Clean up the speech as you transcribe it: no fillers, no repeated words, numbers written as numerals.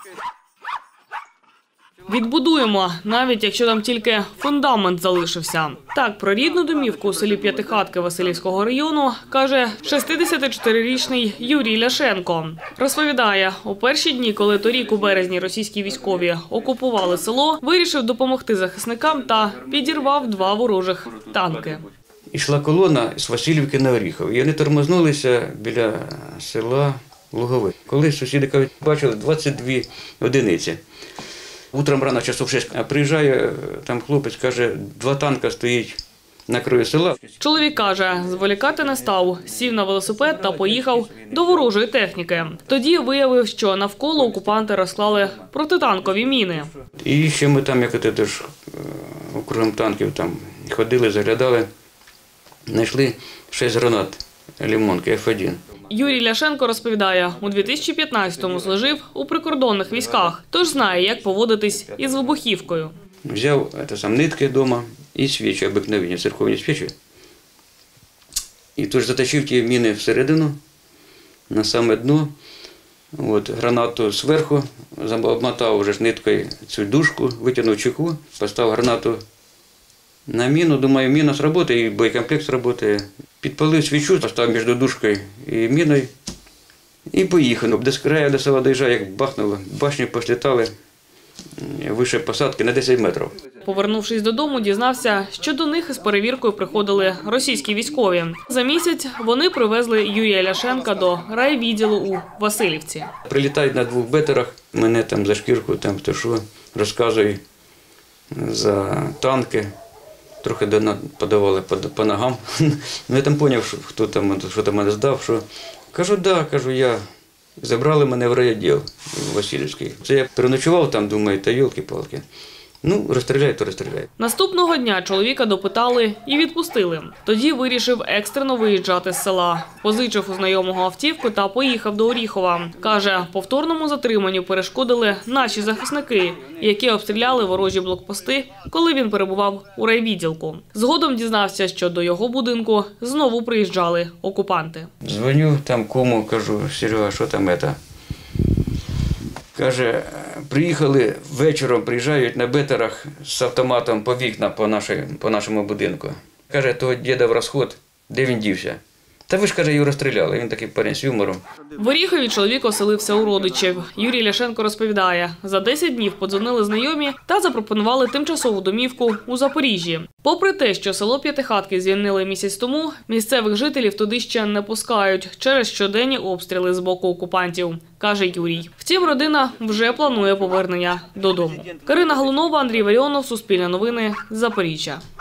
Відбудуємо, навіть якщо там тільки фундамент залишився. Так про рідну домівку у селі П'ятихатки Василівського району каже 64-річний Юрій Ляшенко. Розповідає, у перші дні, коли торік у березні російські військові окупували село, вирішив допомогти захисникам та підірвав 2 ворожих танки. Ішла колона з Василівки на Оріхов, і вони тормознулися біля села Лугове. Коли сусіди кажуть, бачили 22 одиниці. Утром рано, часов 6, приїжджає там хлопець, каже, 2 танка стоїть на краю села. Чоловік каже, зволікати не став, сів на велосипед та поїхав до ворожої техніки. Тоді виявив, що навколо окупанти розклали протитанкові міни. І ще ми там, як теж округом танків, там ходили, заглядали, знайшли 6 гранат лимонки F1. Юрій Ляшенко розповідає, у 2015-му служив у прикордонних військах, тож знає, як поводитись із вибухівкою. Взяв нитки вдома і свічі, обикновенні церковні свічі. І тож заточив ті міни всередину, на саме дно. Гранату зверху, обмотав вже ниткою цю дужку, витягнув чеку, поставив гранату на міну. Думаю, міна сработає, і боєкомплект сработає. Підпалив свічу, поставив між дужкою і міною і поїхав. До краю до села доїжджає, як бахнуло, башні послітали вище посадки на 10 метрів. Повернувшись додому, дізнався, що до них із перевіркою приходили російські військові. За місяць вони привезли Юрія Ляшенка до райвідділу у Василівці. Прилітають на 2 бетерах, мене там за шкірку, там хто що, розказує за танки. Трохи подавали по ногам. Я там зрозумів, хто там, що там мене здав. Що... Кажу, да, я. Забрали мене в райвідділ Василівський. Це я переночував там, думаю, та йолки-палки. Ну, розстріляють, то розстріляють. Наступного дня чоловіка допитали і відпустили. Тоді вирішив екстрено виїжджати з села. Позичив у знайомого автівку та поїхав до Оріхова. Каже, повторному затриманню перешкодили наші захисники, які обстріляли ворожі блокпости, коли він перебував у райвідділку. Згодом дізнався, що до його будинку знову приїжджали окупанти. Дзвоню там кому, кажу, Серега, що там це? Каже, приїхали вечором, приїжджають на бетерах з автоматом по вікна по нашому будинку. Каже, того діда в розход, де він дівся? Та ви ж, каже, його розстріляли, він такий парень з юмором. В Оріхові чоловік оселився у родичів. Юрій Ляшенко розповідає, за 10 днів подзвонили знайомі та запропонували тимчасову домівку у Запоріжжі. Попри те, що село П'ятихатки звільнили місяць тому, місцевих жителів туди ще не пускають через щоденні обстріли з боку окупантів, каже Юрій. Втім, родина вже планує повернення додому. Карина Галунова, Андрій Варіонов, Суспільне новини, Запоріжжя.